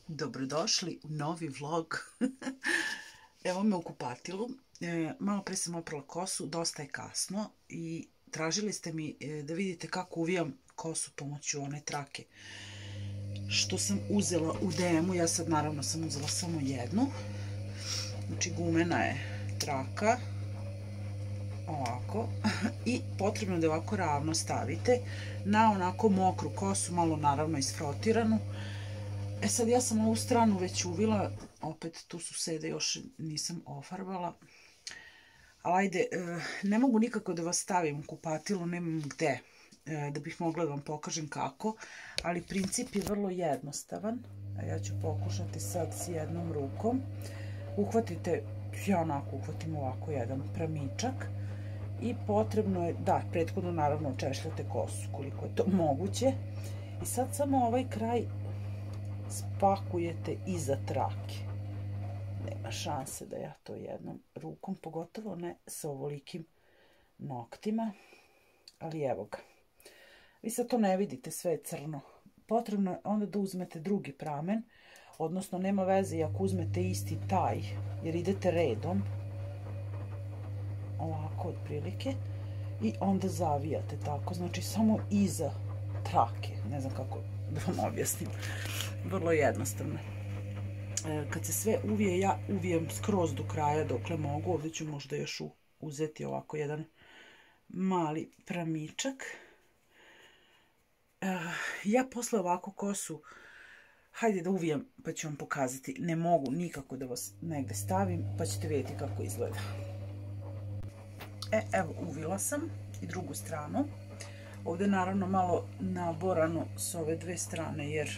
Dobrodošli u novi vlog. Evo me u kupatilu. Malo pre sam oprala kosu, dosta je kasno i tražili ste mi da vidite kako uvijam kosu pomoću one trake što sam uzela u DM-u. Ja sad naravno sam uzela samo jednu. Znači gumena je traka. Ovako. I potrebno da ovako ravno stavite na onako mokru kosu, malo naravno isfrotiranu. E sad ja sam ovu stranu već uvila, opet tu su sede, još nisam ofarbala. Ali ajde, ne mogu nikako da vas stavim u kupatilo, nemam gde da bih mogla da vam pokažem kako. Ali princip je vrlo jednostavan. A ja ću pokušati sad s jednom rukom. Uhvatite, ja onako uhvatim ovako jedan pramičak. I potrebno je, da, prethodno naravno očešljate kosu koliko je to moguće. I sad samo ovaj kraj spakujete iza trake. Nema šanse da ja to jednom rukom, pogotovo ne sa ovolikim noktima. Ali evo ga. Vi sad to ne vidite, sve je crno. Potrebno je onda da uzmete drugi pramen, odnosno nema veze ako uzmete isti taj, jer idete redom. Ovako otprilike. I onda zavijate tako, znači samo iza trake. Ne znam kako da vam objasnim. Vrlo jednostavno. Kad se sve uvije, ja uvijem skroz do kraja dokle mogu. Ovdje ću možda još uzeti ovako jedan mali pramičak. Ja posle ovako kosu, hajde da uvijem pa ću vam pokazati. Ne mogu nikako da vas negde stavim pa ćete vidjeti kako izgleda. Evo uvila sam i drugu stranu. Ovdje naravno malo naborano s ove dve strane jer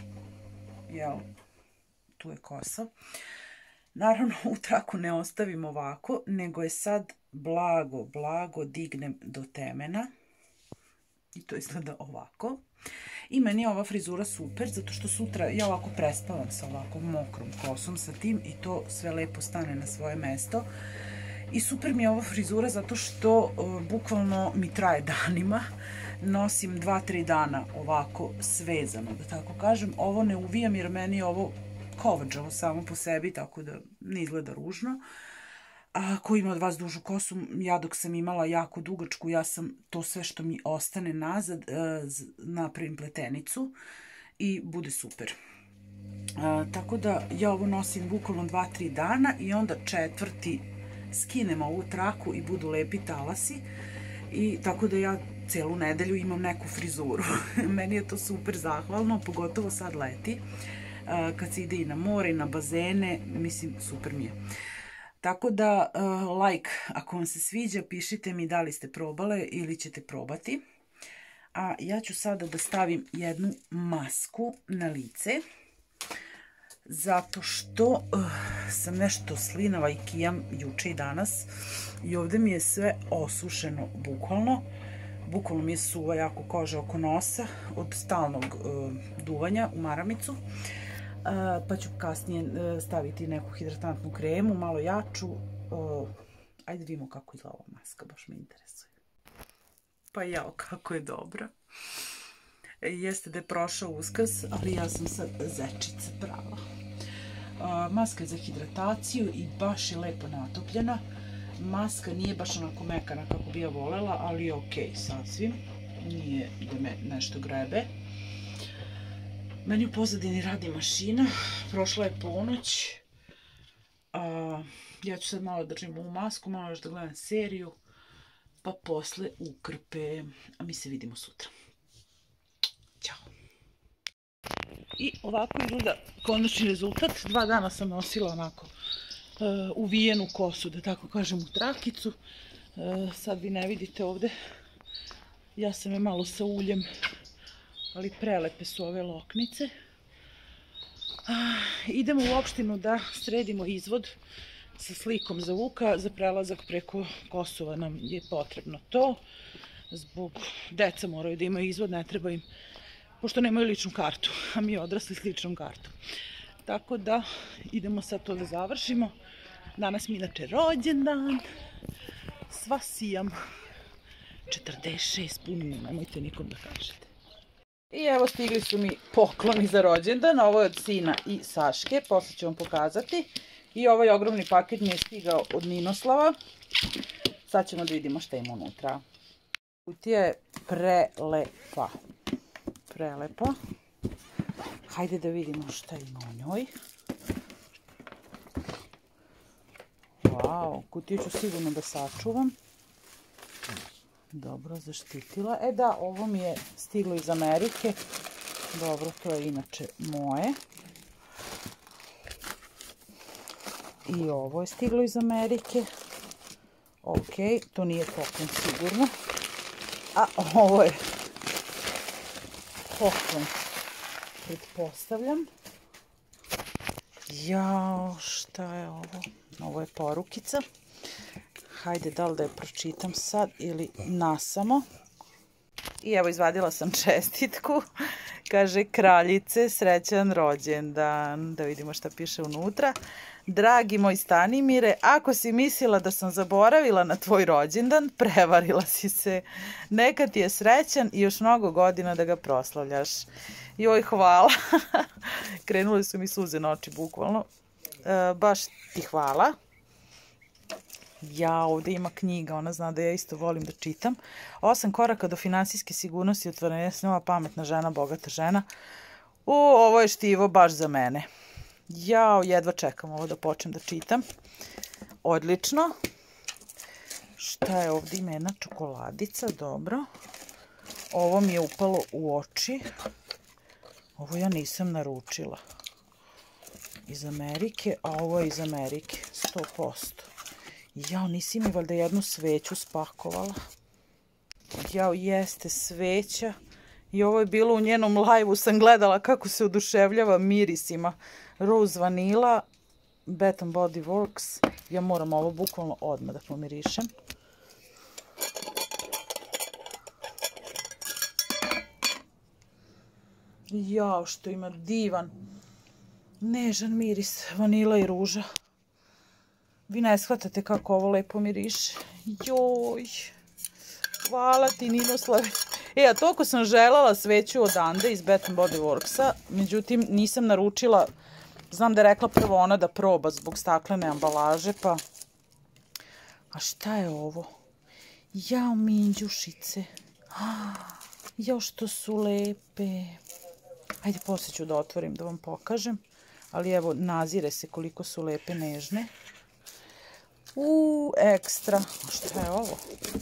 tu je kosa. Naravno u traku ne ostavim ovako, nego je sad blago dignem do temena. I to izgleda ovako. I meni je ova frizura super, zato što sutra ja ovako prespavam sa ovako mokrom kosom sa tim i to sve lepo stane na svoje mesto. I super mi je ova frizura zato što bukvalno mi traje danima. Nosim 2-3 dana ovako svezano, da tako kažem. Ovo ne uvijam jer meni je ovo kovađalo samo po sebi, tako da ne izgleda ružno. A ko ima od vas dužu kosu, ja dok sam imala jako dugačku, ja sam to sve što mi ostane nazad napravim pletenicu i bude super. Tako da ja ovo nosim bukvalno 2-3 dana i onda četvrti skinem ovu traku i budu lepi talasi. I tako da ja celu nedelju imam neku frizuru. Meni je to super zahvalno, pogotovo sad leti. Kad se ide i na more i na bazene, mislim super mi je. Tako da like ako vam se sviđa, pišite mi da li ste probale ili ćete probati. A ja ću sada da stavim jednu masku na lice. Zato što sam nešto slinava i kijam juče i danas. I ovdje mi je sve osušeno bukvalno. Bukvalno mi je suva jako koža oko nosa od stalnog duvanja u maramicu. Pa ću kasnije staviti neku hidratantnu kremu, malo jaču. Ajde vidimo kako izgleda ova maska, baš me interesuje. Pa jao, kako je dobra. Jeste da je prošao Uskrs, ali ja sam sad zečica prava. Maska je za hidrataciju i baš je lepo natopljena. Maska nije baš onako mekana kako bi ja volela, ali je okej sasvim. Nije da me nešto grebe. Meni u pozadini radi mašina. Prošla je ponoć. Ja ću sad malo držim ovu masku, malo još da gledam seriju. Pa posle ukrpe. A mi se vidimo sutra. Ćao. I ovako izgleda konačni rezultat. 2 dana sam nosila onako uvijenu kosu, da tako kažem, u trakicu. Sad vi ne vidite ovde. Ja sam je malo sa uljem, ali prelepe su ove loknice. Idemo u opštinu da sredimo izvod sa slikom za Vuka. Za prelazak preko Kosova nam je potrebno to. Zbog deca moraju da imaju izvod, ne treba im, pošto nemaju ličnu kartu, a mi odrasli s ličnom kartom. Tako da idemo sad to da završimo. Danas mi inače rođendan. Sva sijam. 46 punimo, nemojte nikom da kažete. I evo stigli su mi pokloni za rođendan, ovo je od sina i Saške, posle ću vam pokazati. I ovaj ogromni paket mi je stigao od Ninoslava. Sad ćemo da vidimo šta ima unutra. Kutija je prelepa. Prelepa. Hajde da vidimo šta ima u njoj. Wow, kutiju ću sigurno da sačuvam. Dobro, zaštitila. E da, ovo mi je stiglo iz Amerike. Dobro, to je inače moje. I ovo je stiglo iz Amerike. Ok, to nije poklon sigurno. A ovo je poklon, pretpostavljam. Jao, šta je ovo? Ovo je porukica. Hajde, da li da je pročitam sad ili nasamo. I evo, izvadila sam čestitku. Kaže, kraljice, srećan rođendan. Da vidimo šta piše unutra. Dragi moj Stanimire, ako si mislila da sam zaboravila na tvoj rođendan, prevarila si se. Neka ti je srećan i još mnogo godina da ga proslavljaš. Joj, hvala. Krenule su mi suze na oči, bukvalno. Baš ti hvala. Ja, ovdje ima knjiga, ona zna da ja isto volim da čitam. 8 koraka do finansijske sigurnosti, otvorenja snova, pametna žena, bogata žena. Ovo je štivo baš za mene. Jao, jedva čekam ovo da počnem da čitam. Odlično. Šta je ovdje? Ima jedna čokoladica, dobro. Ovo mi je upalo u oči. Ovo ja nisam naručila. Iz Amerike, a ovo je iz Amerike, 100%. Jao, nisi mi valjda jednu sveću spakovala. Jao, jeste sveća. I ovo je bilo u njenom live-u, sam gledala kako se oduševljava mirisima. Rose Vanilla, Bath & Body Works. Ja moram ovo bukvalno odmah da pomirišem. Jao, što ima divan, nežan miris, vanila i ruža. Vi ne shvatate kako ovo lepo miriše. Joj, hvala ti, Ninoslave. A toliko sam želala sveću od Ande iz Bath & Body Worksa, međutim nisam naručila. Znam da je rekla prvo ona da proba zbog staklene ambalaže, pa... A šta je ovo? Jao, minđušice. Jao, što su lepe. Ajde, poslije ću da otvorim, da vam pokažem. Ali evo, nazire se koliko su lepe, nežne. Ekstra. Šta je ovo?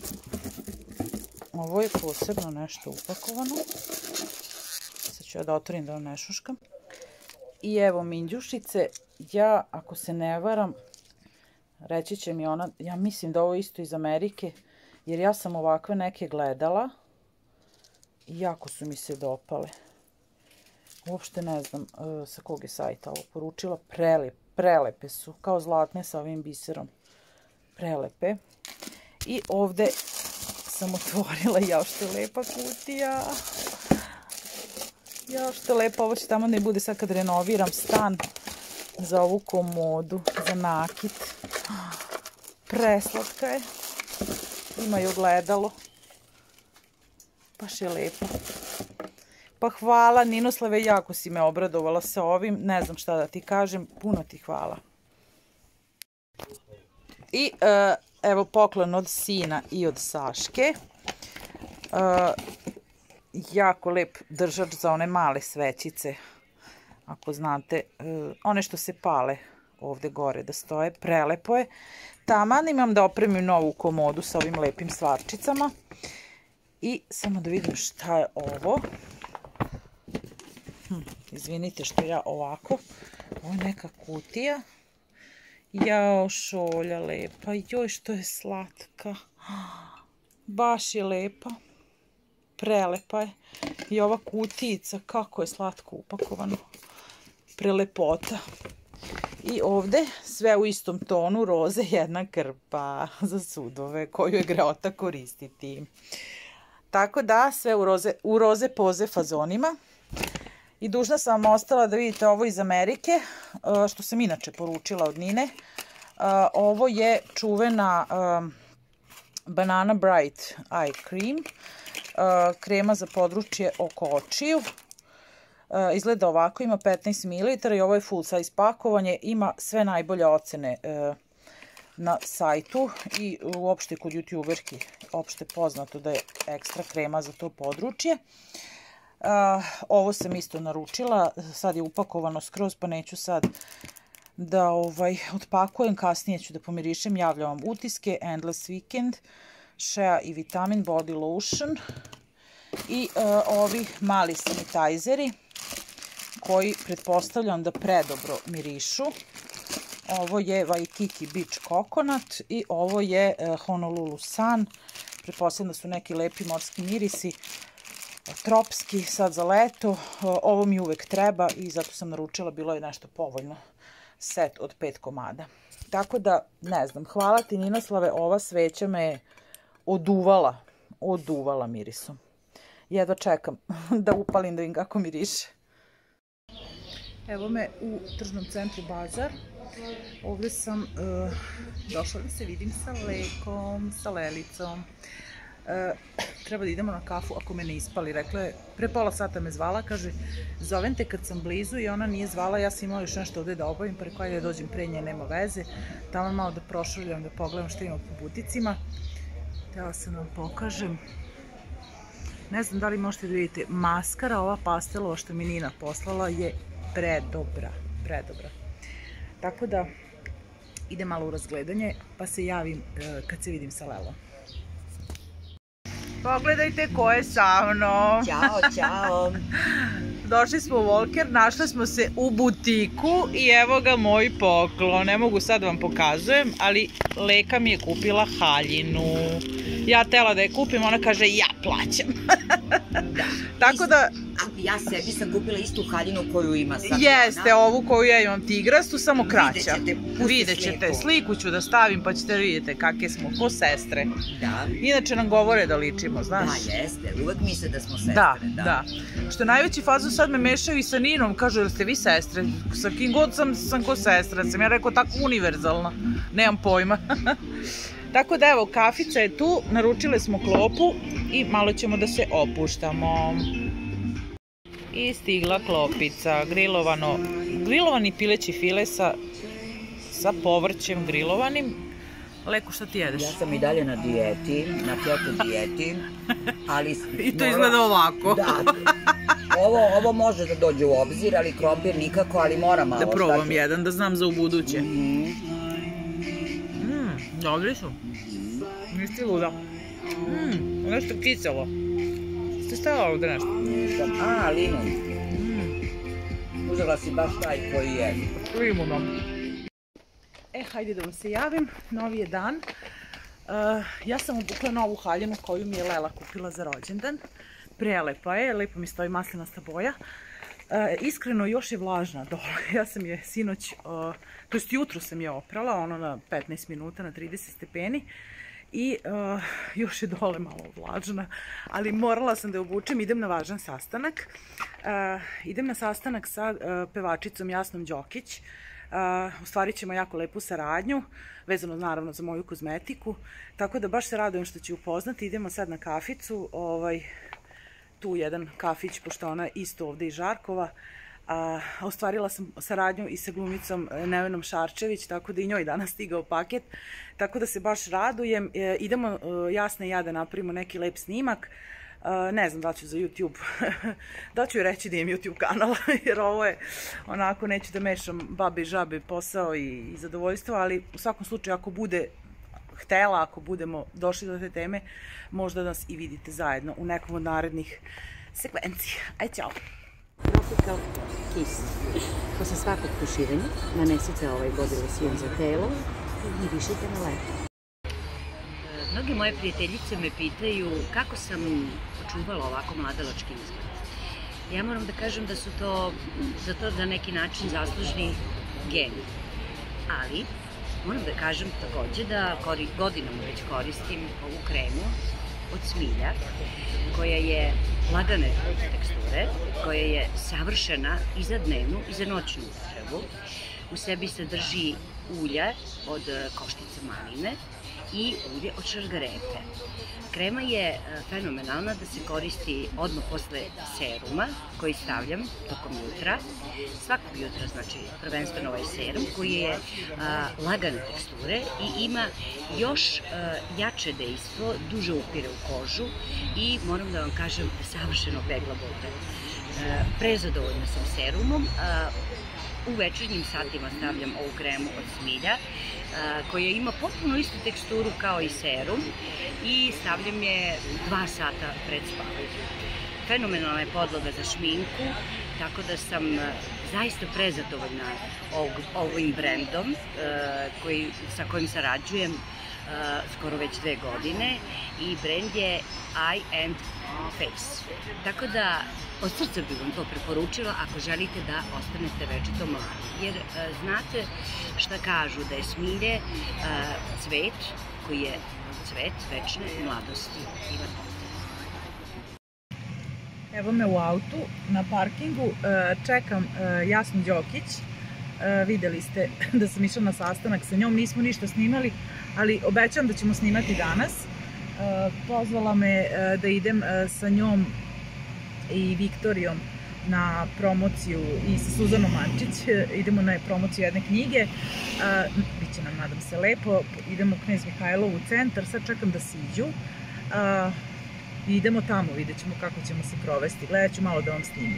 Ovo je posebno nešto upakovano. Sad ću ja da otvorim da vam ne šuškam. I evo minđušice. Ja, ako se ne varam, reći će mi ona, ja mislim da ovo isto iz Amerike, jer ja sam ovakve neke gledala i jako su mi se dopale. Uopšte ne znam sa kog je sajta ovo poručila. Prelepe su, kao zlatne sa ovim biserom. Prelepe. I ovdje sam otvorila, jao što je lepa kutija. Jao što je lepa, ovo će tamo ne bude sad kad renoviram stan za ovu komodu, za nakit. Preslatka je. Ima i ogledalo. Baš je lepo. Pa hvala Ninoslave, jako si me obradovala sa ovim. Ne znam šta da ti kažem, puno ti hvala. I evo poklon od sina i od Saške. Jako lep držač za one male svećice. Ako znate, one što se pale ovdje gore da stoje, prelepo je. Taman imam da opremim novu komodu sa ovim lepim stvarčicama. I samo da vidim šta je ovo. Izvinite što ja ovako. Ovo je neka kutija. Jao, šolja lepa. Joj, što je slatka. Baš je lepa. Prelepa je. I ova kutijica, kako je slatko upakovano. Prelepota. I ovdje sve u istom tonu, roze, jedna krpa za sudove koju je greota koristiti. Tako da sve u roze poze fazonima. I dužna sam vam ostala da vidite ovo iz Amerike, što sam inače poručila od Nine. Ovo je čuvena Banana Bright Eye Cream. krema za područje oko očiju. Izgleda ovako, ima 15 ml i ovo je full size pakovanje, ima sve najbolje ocene na sajtu i uopšte kod youtuberki opšte poznato da je ekstra krema za to područje. Ovo sam isto naručila, sad je upakovano skroz pa neću sad da otpakujem, kasnije ću da pomirišem, javljam vam utiske. Endless Weekend, Shea i Vitamin Body Lotion i ovi mali sanitizeri koji pretpostavljam da predobro mirišu. Ovo je Waikiki Beach Coconut i ovo je Honolulu Sun. Pretpostavljam da su neki lepi morski mirisi, tropski, sad za leto. Ovo mi uvek treba i zato sam naručila, bilo je nešto povoljno. Set od 5 komada. Tako da, ne znam, hvala ti Ninoslave, ova sveća me je oduvala mirisom. Jedva čekam da upalim da vidim kako miriše. Evo me u tržnom centru Bazar. Ovdje sam došla da se vidim sa Lekom, sa Lelicom. Treba da idemo na kafu ako me ne ispali. Rekla je, pre pola sata me zvala, kaže, zovem te kad sam blizu i ona nije zvala, ja sam imala još nešto ovdje da obavim, pa rekla da dođem pre nje, nema veze. Tamo malo da prošuljam, da pogledam što ima po buticima. Htjela sam da vam pokažem. Ne znam da li možete da vidite, maskara, ova pastelova što mi Nina poslala je predobra. Tako da idem malo u razgledanje, pa se javim kad se vidim sa Lelom. Pogledajte ko je sa mnom. Ćao. Došli smo u Walker, našli smo se u butiku i evo ga moj poklon. Ne mogu sad vam pokazujem, ali Leka mi je kupila haljinu. Ja tela da je kupim, ona kaže ja plaćam. Tako da... Ja sebi sam kupila istu haljinu koju ima sad. Jeste, ovu koju ja imam tigrastu, samo kraća. Vidjet ćete, sliku ću da stavim pa ćete vidjeti kakve smo, ko sestre. Da. Inače nam govore da ličimo, znaš? Da, jeste, uvek misle da smo sestre. Da. Što je najveći fazon, sad me mešaju i sa Ninom, kažu jel ste vi sestre? Sa kim god sam ko sestra, sam ja rekao tako univerzalna, nemam pojma. Tako da evo, kafica je tu, naručile smo klopu i malo ćemo da se opuštamo. I stigla klopica, grilovani pileći file sa povrćem grilovanim. Leko, šta ti jedeš? Ja sam i dalje na dijeti, na keto dijeti, ali... I to izgleda ovako. Da, ovo može da dođe u obzir, ali krompir nikako, ali mora malo. Da probam jedan, da znam za ubuduće. Dobri su. Nisi luda. Nešto kiselo. Ste stavila ovdje nešto? Limun. Uzela si baš taj koji je. Limunom. Hajde da vam se javim. Novi je dan. Ja sam obukla novu haljinu koju mi je Lela kupila za rođendan. Prelepa je, lepo mi stoji maslinasta boja. Iskreno još je vlažna dole. Ja sam je sinoć, to jest jutro sam je oprala, ono na 15 minuta, na 30 stepeni. I još je dole malo vlažna, ali morala sam da je obučem, idem na važan sastanak. Idem na sastanak sa pevačicom Jasnom Đokić. Ostvarit ćemo jako lepu saradnju, vezano naravno za moju kozmetiku, tako da baš se radujem što ću upoznati. Idemo sad na kaficu, tu jedan kafić, pošto ona isto ovde iz Žarkova. Ostvarila sam saradnju i sa glumicom Nevenom Šarčević, tako da i njoj danas stigao paket, tako da se baš radujem. Idemo Jasna i ja da napravimo neki lep snimak. Ne znam da ću za YouTube, da ću joj reći da imam YouTube kanal, jer ovo je onako, neću da mešam babe i žabe, posao i zadovoljstvo, ali u svakom slučaju ako bude htela, ako budemo došli do te teme, možda nas i vidite zajedno u nekom od narednih sekvenciji. Aj, čao! Tropical Kiss. Posle svakog tuširanja nanesite ovaj body lotion za telo i mirišite na lepo. Mnogi moje prijateljice me pitaju kako sam očuvala ovako mladalački izgled. Ja moram da kažem da su to za to na neki način zaslužni geni. Ali, moram da kažem takođe da godinama već koristim ovu kremu od Smilja, koja je lagane teksture, koja je savršena i za dnevnu i za noćnu upotrebu. U sebi sadrži ulje od koštice maline i ulje od šargarepe. Krema je fenomenalna da se koristi odmah posle seruma koji stavljam tokom jutra. Svakog jutra, znači prvenstveno ovaj serum koji je lagane teksture i ima još jače dejstvo, duže upire u kožu i moram da vam kažem savršeno pegla boda. Prezadovoljna sam serumom. U večernjim satima stavljam ovu kremu od Smilja koja ima potpuno istu teksturu kao i serum i stavljam je 2 sata pred spavanje. Fenomenalna je podloga za šminku, tako da sam zaista prezadovoljna ovim brendom sa kojim sarađujem skoro već 2 godine i brend je Eye and Face. Tako da od srca bih vam to preporučila ako želite da ostanete večito mladi. Jer znate šta kažu, da je smilje cvet koji je cvet večne mladosti i lepote. Evo me u autu na parkingu, čekam Jasnu Đokić. Videli ste da sam išla na sastanak sa njom, nismo ništa snimali, ali obećam da ćemo snimati danas. Pozvala me da idem sa njom i Viktorijom na promociju i sa Suzanom Mančić. Idemo na promociju jedne knjige. Biće nam, nadam se, lepo. Idemo u Knez Mihajlovu centar. Sad čekam da siđu. I idemo tamo, vidjet ćemo kako ćemo se provesti. Gledat ću malo da vam snimim.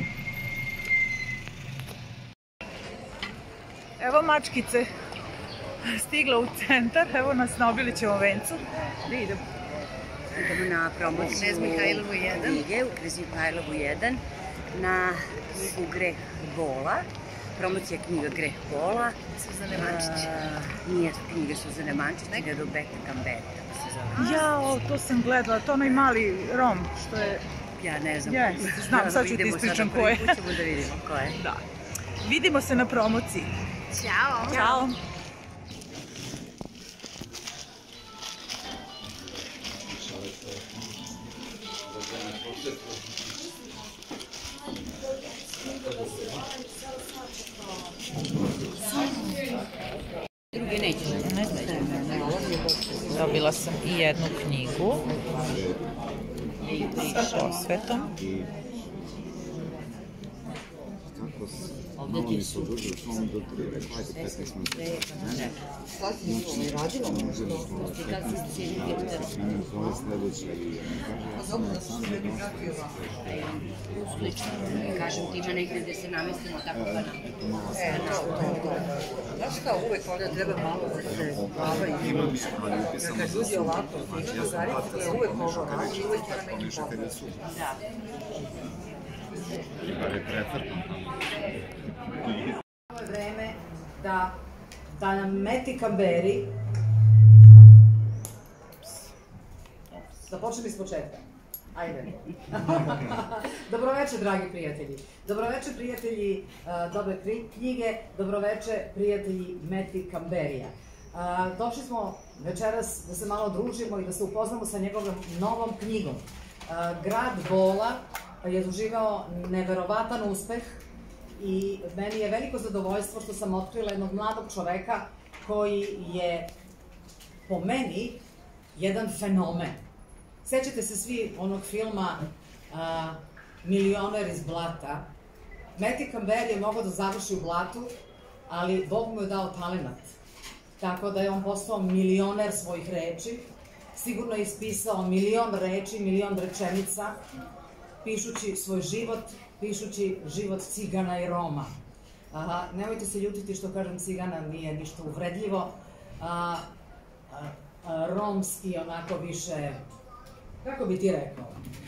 Evo mačkice. Stigla u centar. Evo nas na Obilićevom vencu. Gdje idemo? Idemo na promociju knjige u Knez Mihajlovu 1 na knjigu Greh bola. Promocija knjiga Greh bola. Suzane Mančić. Nije knjiga Suzane Mančić, nego Beta Kamberi. Jao, to sam gledala, to onaj mali Rom što je... Ja ne znam. Znam, sad ću ti ispričam ko je. Idemo sada, prvi put ćemo da vidimo ko je. Da. Vidimo se na promociji. Ćao! Ćao! Druge nećeš. Dobila sam i jednu knjigu sa posvetom. Ovdje ti su. Kažem ti, ima negdje gde se namestimo tako pa nam. Znaš šta, uvek onda treba malo da se bavaju. Kad ljudi ovako stigne na zaricu, uvek ovo radi, uvek treba neki pogled. Ovo je vreme da nam Meti Kamberi, da počnem iz početka. Ajde. Dobroveče, dragi prijatelji. Dobroveče, prijatelji dobre knjige. Dobroveče, prijatelji Meti Kamberija. Došli smo večeras da se malo družimo i da se upoznamo sa njegovom novom knjigom. Grad bola je doživao neverovatan uspeh i meni je veliko zadovoljstvo što sam otkrila jednog mladog čoveka koji je, po meni, jedan fenomen. Sećate se svi onog filma Milioner iz blata. Meti Kamberi je mogao da završi u blatu, ali Bog mu je dao talenat. Tako da je on postao milioner svojih reči. Sigurno je ispisao 1.000.000 reči, 1.000.000 rečenica, pišući svoj život, pišući život Cigana i Roma. Nemojte se ljutiti što kažem Cigana, nije ništa uvredljivo. Romski, onako više, kako bi ti rekao?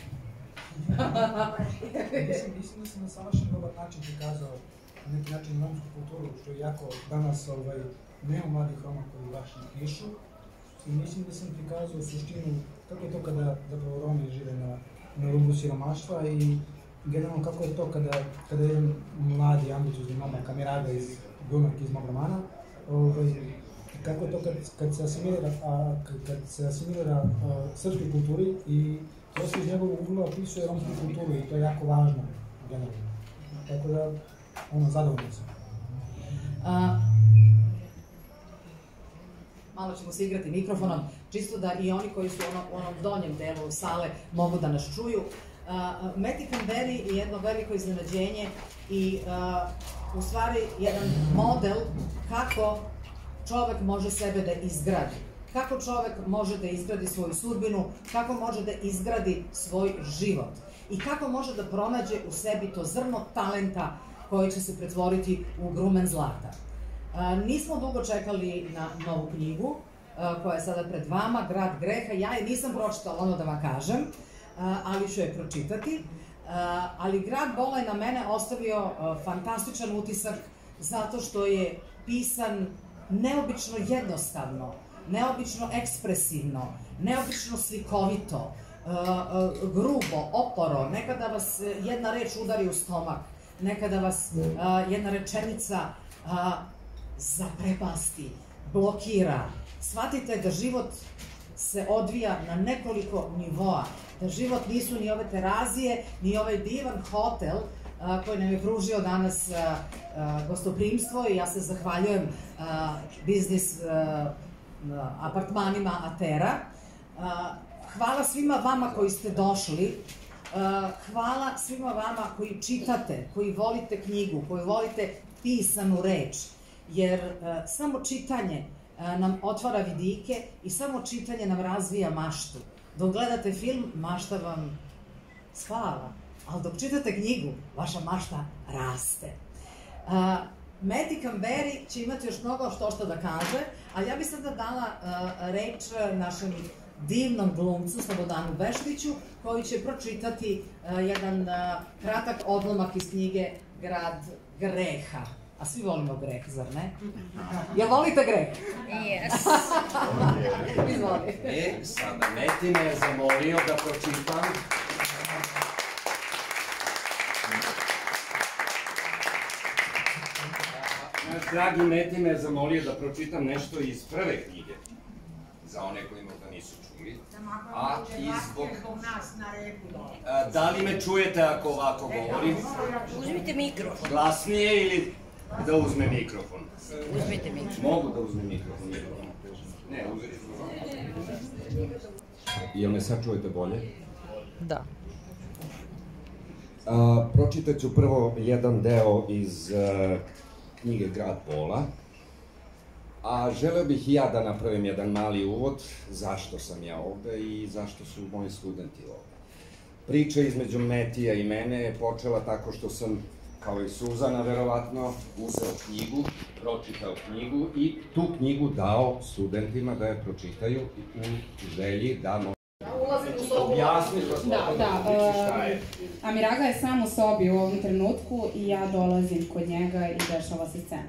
Mislim da sam vaš dobar način prikazao na neki način romsku kulturu, što je jako danas nema mladih Roma koji baš ne pišu. I mislim da sam prikazao suštinu kako je to kada zapravo Romi žive na rubu siromaštva i generalno kako je to kada jedan mladi, ambiciozni momak Kamiraga iz Glumarke iz mog romana, kako je to kad se asimilira srpskoj kulturi i to se iz njegovog ugla opisuje romsku kulturu i to je jako važno generalno. Tako da, zadovoljno sam. malo ćemo se igrati mikrofonom, čisto da i oni koji su u onom donjem delu sale mogu da nas čuju. Matthew Canberry je jedno veliko iznenađenje i u stvari jedan model kako čovek može sebe da izgradi. Kako čovek može da izgradi svoju sudbinu, kako može da izgradi svoj život i kako može da pronađe u sebi to zrno talenta koje će se pretvoriti u grumen zlata. Nismo dugo čekali na novu knjigu koja je sada pred vama, Grad greha. Ja je nisam pročitala, ono da vam kažem, ali ću je pročitati. Ali Grad bola je na mene ostavio fantastičan utisak zato što je pisan neobično jednostavno, neobično ekspresivno, neobično slikovito, grubo, oporo, nekada vas jedna reč udari u stomak, nekada vas jedna rečenica zaprepasti, blokira. Shvatite da život se odvija na nekoliko nivoa, da život nisu ni ove terazije, ni ovaj divan hotel koji nam je pružio danas gostoprimstvo i ja se zahvaljujem biznis apartmanima Atera. Hvala svima vama koji ste došli, hvala svima vama koji čitate, koji volite knjigu, koji volite pisanu reč, jer samo čitanje nam otvara vidike i samo čitanje nam razvija maštu. Dok gledate film, mašta vam spava, ali dok čitate knjigu, vaša mašta raste. Matthew Canberry će imati još mnogo što da kaže, ali ja bih sada dala reč našem divnom glumcu Slobodanu Bešliću, koji će pročitati jedan kratak odlomak iz knjige Grad greha. A svi volimo greh, zar ne? Jel volite greh? Yes. Izvoli. Sada Meti me je zamolio da pročitam. Dragi Meti me je zamolio da pročitam nešto iz prve knjige, za one koji možda nisu čuli. A i zbog nas na repu. Da li me čujete ako ovako govorim? Uzmite mikrofon. Glasnije ili da uzme mikrofon? Uzmite mikrofon. Mogu da uzme mikrofon. Ne, uzeti ću. Jel me sad čujete bolje? Da. Pročitat ću prvo jedan deo iz knjige Grad bola, a želeo bih i ja da napravim jedan mali uvod zašto sam ja ovde i zašto su moji studenti ovde. Priča između Metija i mene je počela tako što sam, kao i Suzana verovatno, uzeo knjigu, pročitao knjigu i tu knjigu dao studentima da je pročitaju u želji da možda objasniš šta je. Amiraga je sam u sobi u ovom trenutku i ja dolazim kod njega i dešava se scena.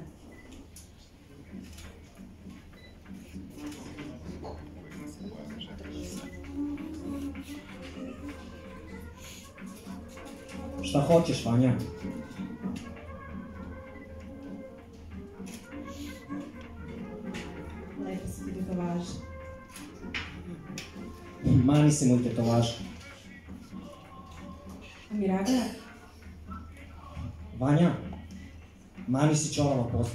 Šta hoćeš, Vanja? Lepo su ti tetovaži. Mani se moj tetovaž. Amiraga? Vanja, mani si čorava posla.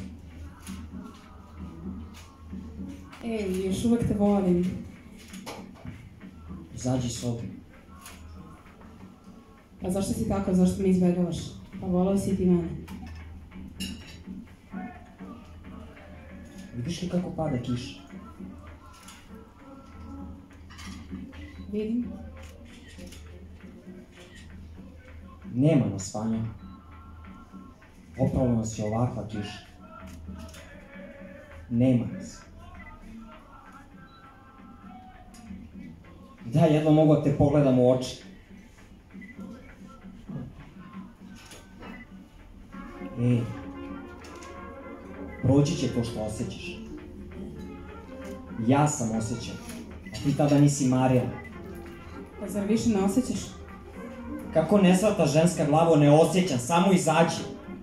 Ej, još uvek te volim. Izađi iz sobe. A zašto si takav, zašto me izbegavaš? Pa volao si ti mene. Vidiš li kako pada kiša? Vidim. Nema nas, Vanja. Opralo nas je ovakva kiša. Nema nas. Da, jedva mogu da te pogledam u oči. Ej, proći će to što osjećaš. Ja sam osjećao, a ti tada nisi marila. Pa zar više ne osjećaš? Kako ne shvata ženska glavo, ne osjećam, samo izađi.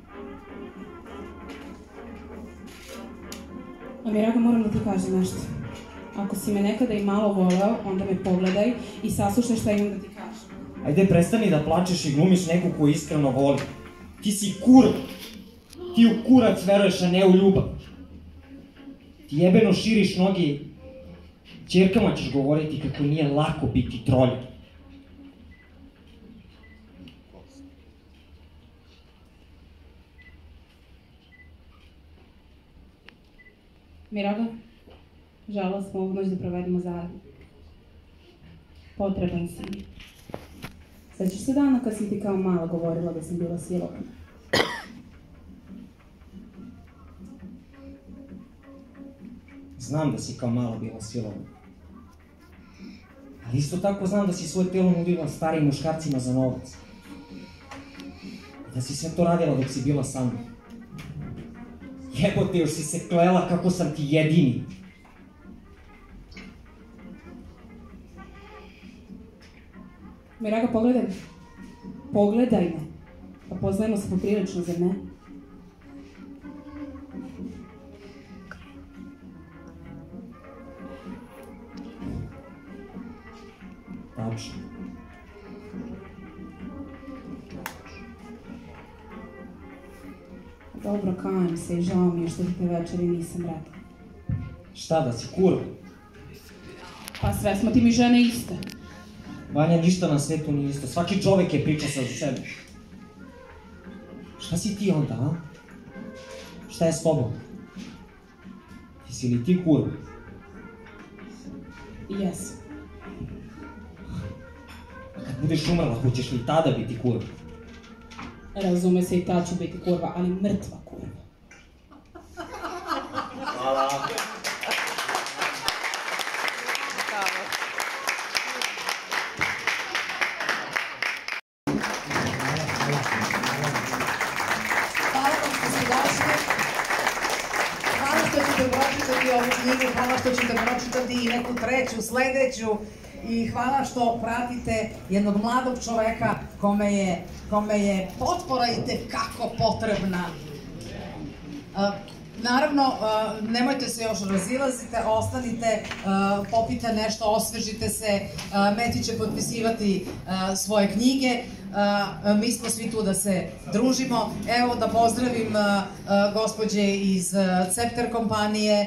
Amiraga, moram da ti kažem nešto. Ako si me nekada i malo voleo, onda me pogledaj i saslušaj šta imam da ti kažem. Ajde, prestani da plačeš i glumiš neku koju iskreno voli. Ti si kurac. Ti u kurac veruješ, a ne u ljubav. Ti Ti jebeno širiš noge, ćerkama ćeš govoriti kako nije lako biti trolj. Miraga, želela smo ovu noć da provedemo zajedno. Potreban si mi. Sećaš se dana kad sam ti kao mala govorila da sam bila silovana? Znam da si kao mala bila silovana. Ali isto tako znam da si svoje telo nudila starijim muškarcima za novac. Da si sve to radila dok si bila sa mnom. Jebote, još si se klela kako sam ti jedini. Miraga, pogledaj me. Pogledaj me. Pa poznajemo se poprilično, zar ne? Tačno. Dobro, kajem se i žao mi je što ti te večeri nisam rekla. Šta da si, kurva? Pa sve smo ti mi žene iste. Vanja, ništa na svetu nije isto. Svaki čovek je priča sa sebe. Šta si ti onda, a? Šta je s tobom? Jesi li ti kurva? Jes. A kad budeš umrla, hoćeš li tada biti kurva? Razume se, i ta ću biti kurva, ali mrtva kurva. Hvala. Hvala vam što ste došli. Hvala što ćete pročitati ovu knjigu, hvala što ćete pročitati i neku treću, sledeću. I hvala što pratite jednog mladog čoveka kome je potpora i tekako potrebna. Naravno, nemojte se još razilazite, ostanite, popite nešto, osvežite se, Meti će potpisivati svoje knjige, mi smo svi tu da se družimo. Evo da pozdravim gospođe iz Cepter kompanije.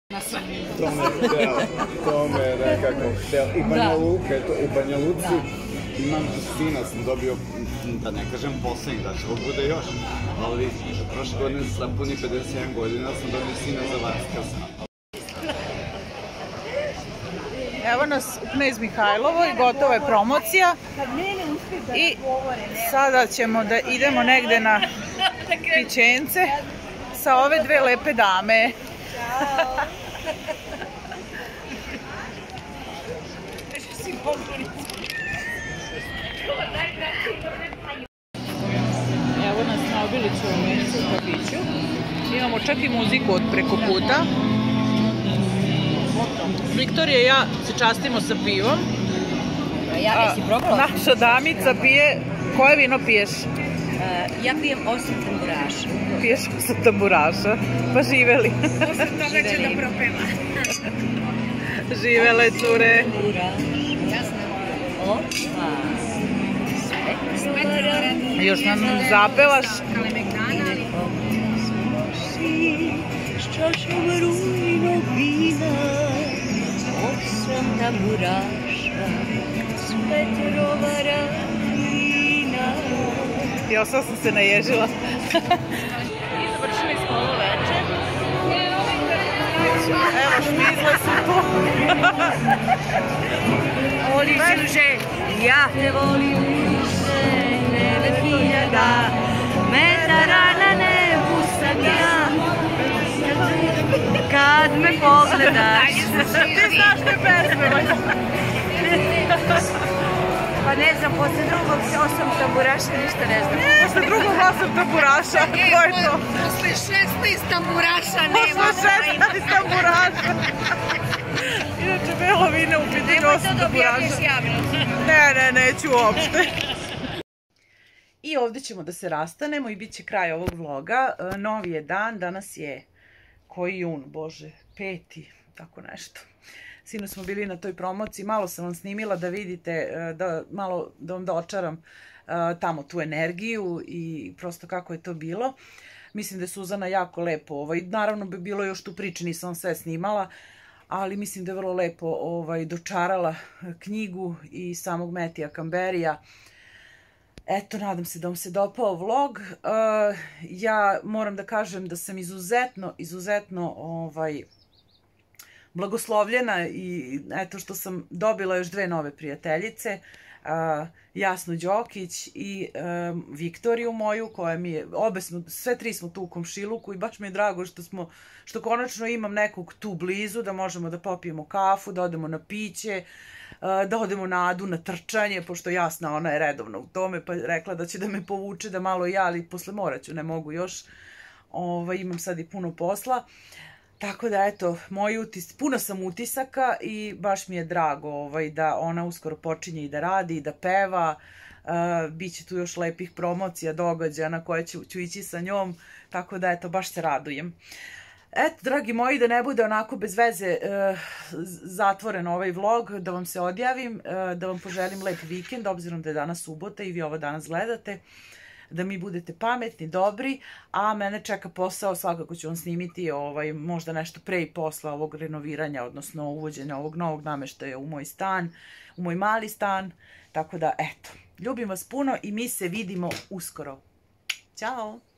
To me nekako hteo. I Banja Luka, u Banja Luci imam sina, sam dobio, da ne kažem poslednjih, da će ovo bude još, ali prošle godine sa puni 51 godina sam dobio sina za Vaskrs. Evo nas u Knez Mihajlovoj, gotova je promocija i sada ćemo da idemo negde na pićence sa ove dve lepe dame. Evo nas na Obilićevom mestu u kafiću. Imamo čak i muziku od preko puta. Viktorija i ja se častimo sa pivom. Ja si probala? Naša damica pije... Koje vino piješ? Ja pijem 8 tamburaša. Piješ 8 tamburaša. Pa živeli. Posle toga ću da propeva. Živele, cure. Opa. Još nam zapevaš. S čašom rujnog vina, 8 tamburaša, s Petrova ravnina. Ja sam se naježila. I završili smo ovo večer. Evo, šmizle su tu. Voli suže, ja te volim više, 9.000 metara na nebu sam ja. Kad me pogledaš. Ti znaš te pesme. Pa ne znam, posle drugog 8 tamburaša ništa ne znam. Posle drugog 8 tamburaša, ko je to? Posle 16 tamburaša nema. Posle 16 tamburaša. Inače, belo vino u pitanju 8 tamburaša. Nemoj to da objavljaš javno. Ne, neću uopšte. I ovde ćemo da se rastanemo i bit će kraj ovog vloga. Novi je dan, danas je koji jun, bože, 5. tako nešto. Sino smo bili na toj promociji, malo sam vam snimila da vidite, malo da vam dočaram tamo tu energiju i prosto kako je to bilo. Mislim da je Suzana jako lepo, naravno bi bilo još tu priče, nisam sve snimala, ali mislim da je vrlo lepo dočarala knjigu i samog Matthewa Camberija. Eto, nadam se da vam se dopao vlog. Ja moram da kažem da sam izuzetno blagoslovljena i eto što sam dobila još 2 nove prijateljice, Jasnu Đokić i Viktoriju moju, koja mi je, sve 3 smo tu u komšiluku i baš mi je drago što konačno imam nekog tu blizu, da možemo da popijemo kafu, da odemo na piće, da odemo na Adu, na trčanje, pošto Jasna, ona je redovno u tome, pa rekla da će da me povuče, da malo ja, ali posle moraću, ne mogu još, imam sad i puno posla. Tako da, eto, puno sam utisaka i baš mi je drago da ona uskoro počinje i da radi i da peva. Biće tu još lepih promocija, događaja na koje ću ići sa njom, tako da, eto, baš se radujem. Eto, dragi moji, da ne bude onako bez veze zatvoren ovaj vlog, da vam se odjavim, da vam poželim lep vikend, obzirom da je danas subota i vi ovo danas gledate, da mi budete pametni, dobri, a mene čeka posao, svakako ću vam snimiti možda nešto pre i posla ovog renoviranja, odnosno uvođenja ovog novog nameštaja u moj stan, u moj mali stan, tako da, eto, ljubim vas puno i mi se vidimo uskoro. Ćao!